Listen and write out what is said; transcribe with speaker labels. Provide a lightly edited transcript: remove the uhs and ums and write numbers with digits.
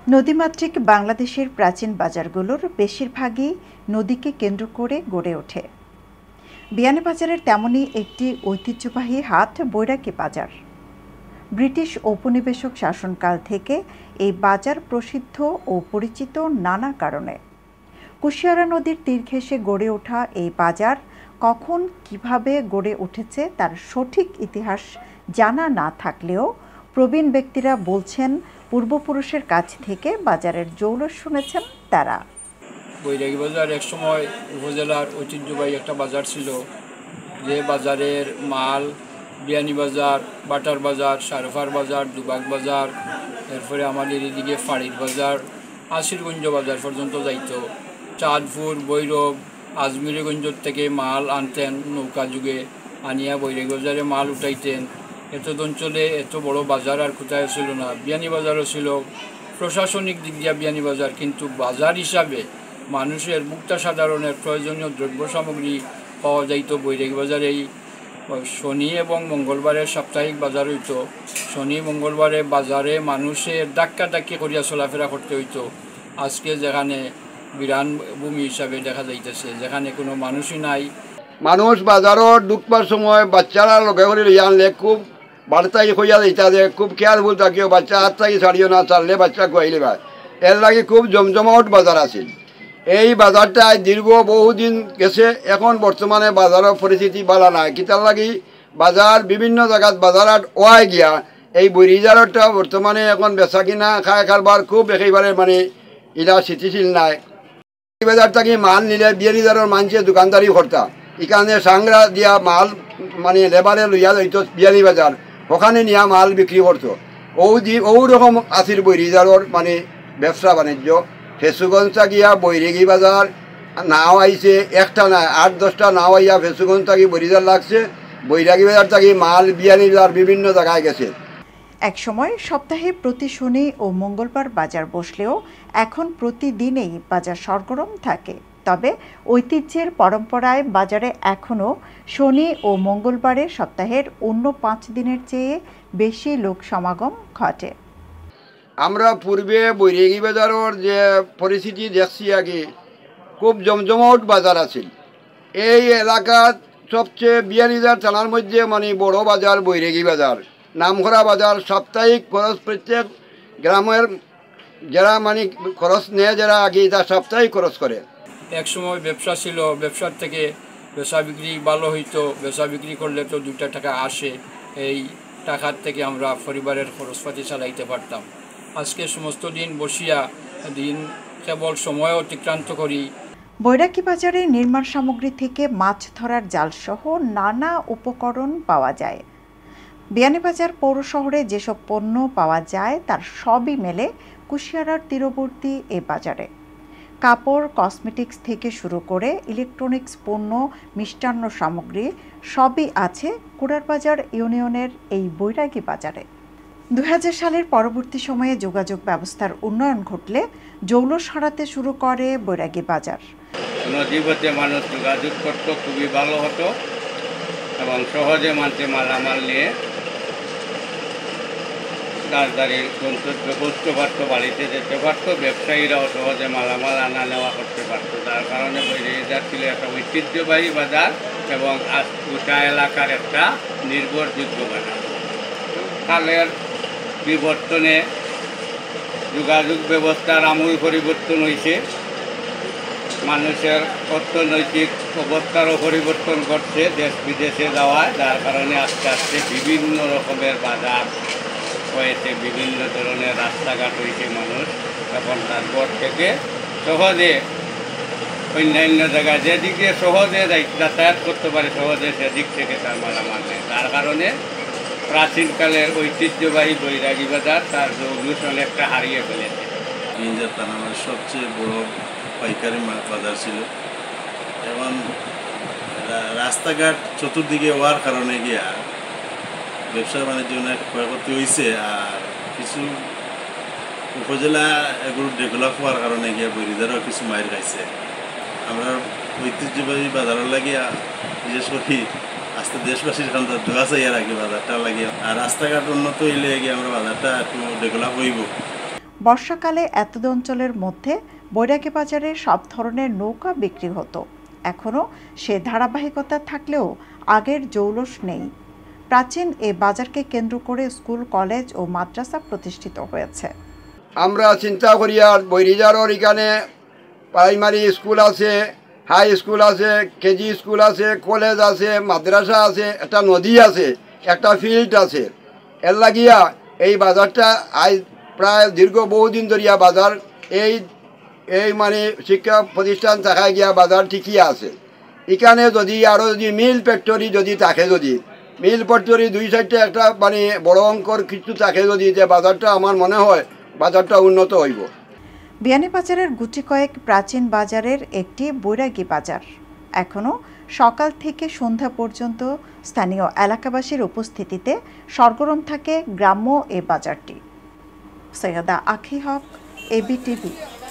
Speaker 1: নদীমাতৃক বাংলাদেশের প্রাচীন বাজারগুলোর বেশিরভাগই নদীকে কেন্দ্র করে গড়ে ওঠে। বিয়ানীবাজারের তেমনই একটি ঐতিহ্যবাহী হাট বৈরাগী বাজার। ব্রিটিশ ঔপনিবেশিক শাসনকাল থেকে এই বাজার প্রসিদ্ধ ও পরিচিত নানা কারণে। কুশিয়ারা নদীর তীর ঘেঁষে গড়ে ওঠা এই বাজার কখন কিভাবে গড়ে উঠেছে তার সঠিক ইতিহাস জানা না থাকলেও প্রবীণ ব্যক্তিরা বলছেন পূর্বপুরুষের কাছ থেকে বাজারের জৌলুস শুনেছেন তারা।
Speaker 2: বৈরাগী বাজার একসময় উপজেলার ঐতিহ্যবাহী একটা বাজার ছিল, যে বাজারের মাল বিয়ানীবাজার, বাটার বাজার, সারফার বাজার, দুবাগ বাজার, এরপরে আমাদের এদিকে ফাড়ির বাজার, আসিরগঞ্জ বাজার পর্যন্ত যাইত। চাঁদপুর, ভৈরব, আজমিরগঞ্জ থেকে মাল আনতেন নৌকা যুগে, আনিয়া বৈরাগী বাজারে মাল উঠাইতেন। এত অঞ্চলে এত বড় বাজার আর কোথায় ছিল না। বিয়ানীবাজারও ছিল প্রশাসনিক দিক দিয়ে বিয়ানীবাজার, কিন্তু বাজার হিসাবে মানুষের মুক্তা সাধারণের প্রয়োজনীয় দ্রব্য সামগ্রী পাওয়া যাইত বৈরাগী বাজারেই। শনি এবং মঙ্গলবারের সাপ্তাহিক বাজার হইত। শনি মঙ্গলবারে বাজারে মানুষের ধাক্কি করিয়া চলাফেরা করতে হইতো। আজকে যেখানে বিরান ভূমি হিসাবে দেখা যাইতেছে, যেখানে কোনো মানুষই নাই।
Speaker 3: মানুষ বাজারও ঢুকবার সময় বাচ্চারা লগে করে লইয়া আনলে খুব বার্তাই হইয়া দিতা যে খুব খেয়ালফুল থাকিও, বাচ্চা হাত থাকি ছাড়িও না, চাললে বাচ্চা খুয়াইলে ভাই। এর লাগে খুব জমজমাট বাজার আছে। এই বাজারটা দীর্ঘ বহুদিন গেছে, এখন বর্তমানে বাজারের পরিস্থিতি ভালো নাই। কিতার লাগি বাজার বিভিন্ন জায়গাত বাজারত ওয়াই গিয়া এই বৈরিজারটা বর্তমানে এখন বেচা কিনা খায় কারবার খুব একেবারে মানে এটা স্থিতিশীল নাই। এই বাজার থাকি মাল নিলে বিয়ানীবাজারের মানুষে দোকানদারি করতা, এখানে সাংরা দিয়া মাল মানে লেবারে লইয়া যাইত বিয়ানীবাজার, ওখানে নিয়া মাল বিক্রি করতো। ও রকম আসির বৈরিজারের মানে ব্যবসা বাণিজ্য। ফেসুগঞ্জ গিয়া বৈরাগী বাজার নাও আইছে, একটা না 8-10টা নাও আইয়া ফেসুগঞ্জ থাকি বৈরিজার লাগছে। বৈরাগী বাজার থাকি মাল বিয়ানীবাজার বিভিন্ন জায়গায় গেছে।
Speaker 1: একসময় সপ্তাহে প্রতি শনি ও মঙ্গলবার বাজার বসলেও এখন প্রতিদিনেই বাজার সরগরম থাকে। তবে ঐতিহ্যের পরম্পরায় বাজারে এখনও শনি ও মঙ্গলবারে সপ্তাহের অন্য 5 দিনের চেয়ে বেশি লোক সমাগম ঘটে।
Speaker 3: আমরা পূর্বে বৈরাগী বাজারের যে পরিস্থিতি দেখছি আগে, খুব জমজমাট বাজার আছে। এই এলাকার সবচেয়ে বিয়ানীবাজার থানার মধ্যে মানে বড় বাজার বৈরাগী বাজার, নামকরা বাজার। সাপ্তাহিক খরচ প্রত্যেক গ্রামের যারা মানে খরচ নেয়, যারা আগে তার সাপ্তাহিক খরচ করে।
Speaker 2: এক সময় ব্যবসা ছিল, ব্যবসার থেকে বেচা বিক্রি ভালো হইতো। বেচা বিক্রি করলে তো 2টা টাকা আসে, এই টাকার থেকে আমরা পরিবারের খরচপাতি চালাইতে পারতাম। আজকে সমস্ত দিন বসিয়া দিন কেবল সময় অতিক্রান্ত করি।
Speaker 1: বৈরাগী বাজারে নির্মাণ সামগ্রী থেকে মাছ ধরার জালসহ নানা উপকরণ পাওয়া যায়। বিয়ানীবাজার পৌর শহরে যেসব পণ্য পাওয়া যায় তার সবই মেলে কুশিয়ারার তীরবর্তী এ বাজারে। কাপড়, কসমেটিক্স থেকে শুরু করে ইলেকট্রনিক্স পণ্য, মিষ্টান্ন সামগ্রী সবই আছে কুড়ারবাজার ইউনিয়নের এই বৈরাগী বাজারে। 2000 সালের পরবর্তী সময়ে যোগাযোগ ব্যবস্থার উন্নয়ন ঘটলে জৌলুস হারাতে শুরু করে বৈরাগী বাজার।
Speaker 4: নদীপথে মানুষ যোগাযোগ করত, খুবই ভালো হতো এবং সহজে মানুষে মালামাল নিয়ে রাজধানীর গন্তব্য পৌঁছতে পারত, বাড়িতে যেতে পারত। ব্যবসায়ীরাও সহজে মালামাল আনা নেওয়া করতে পারত। তার কারণে বৈরাগীবাজার ছিল একটা ঐতিহ্যবাহী বাজার এবং গোটা এলাকার একটা নির্ভরযোগ্য বাজার। কালের বিবর্তনে যোগাযোগ ব্যবস্থার আমূল পরিবর্তন হয়েছে, মানুষের অর্থনৈতিক অবস্থারও পরিবর্তন ঘটছে দেশ বিদেশে যাওয়ায়। যার কারণে আস্তে আস্তে বিভিন্ন রকমের বাজার হয়েছে, বিভিন্ন ধরনের রাস্তাঘাট হয়েছে। মানুষ এখন তারপর থেকে সহজে অন্যান্য জায়গায় যেদিকে সহজে যাতায়াত করতে পারে, সহজে সেদিক থেকে তার মালামাল নেয়। তার কারণে প্রাচীনকালের ঐতিহ্যবাহী বৈরাগী বাজার তার জৌলুস অনেকটা হারিয়ে ফেলেছে।
Speaker 5: বিয়ানীবাজার থানার সবচেয়ে বড় পাইকারি বাজার ছিল। এবং রাস্তাঘাট চতুর্দিকে হওয়ার কারণে গিয়া ব্যবসা বাণিজ্য অনেক ক্ষয়ক্ষতি হয়েছে। আর কিছু উপজেলা এগুলো ডেভেলপ হওয়ার কারণে গিয়া বৈরিজারও কিছু মাইর খাইছে। আমরা ঐতিহ্যবাহী বাজারের লাগিয়া বিশেষ করি আস্তে দেশবাসীর এখান দোয়া চাইয়ার আগে বাজারটা লাগে। আর রাস্তাঘাট উন্নত হইলে গিয়ে আমরা বাজারটা একটু ডেভেলপ হইব।
Speaker 1: বর্ষাকালে এতদ অঞ্চলের মধ্যে বৈরাগী বাজারে সব ধরনের নৌকা বিক্রি হতো। এখনও সে ধারাবাহিকতা থাকলেও আগের জৌলস নেই। প্রাচীন এই বাজারকে কেন্দ্র করে স্কুল, কলেজ ও মাদ্রাসা প্রতিষ্ঠিত হয়েছে।
Speaker 3: আমরা চিন্তা করি আর বৈরিজারর এখানে প্রাইমারি স্কুল আছে, হাই স্কুল আছে, কেজি স্কুল আছে, কলেজ আছে, মাদ্রাসা আছে, একটা নদী আছে, একটা ফিল্ড আছে। এর লাগিয়া এই বাজারটা আজ প্রায় দীর্ঘ বহুদিন ধরিয়া বাজার এই মানে শিক্ষা প্রতিষ্ঠান থাকায় গিয়া বাজার ঠিকই আছে। এখানে যদি আরও যদি মিল ফ্যাক্টরি যদি থাকে, যদি মিল ফ্যাক্টরি দুই সাইডে একটা মানে বড় অঙ্কর কিছু থাকে যদি, যে বাজারটা আমার মনে হয় বাজারটা উন্নত হইব।
Speaker 1: বিয়ানীবাজারের গুটি কয়েক প্রাচীন বাজারের একটি বৈরাগী বাজার। এখনও সকাল থেকে সন্ধ্যা পর্যন্ত স্থানীয় এলাকাবাসীর উপস্থিতিতে সরগরম থাকে গ্রাম্য এ বাজারটি। সৈয়দা আখি হক, ABTV।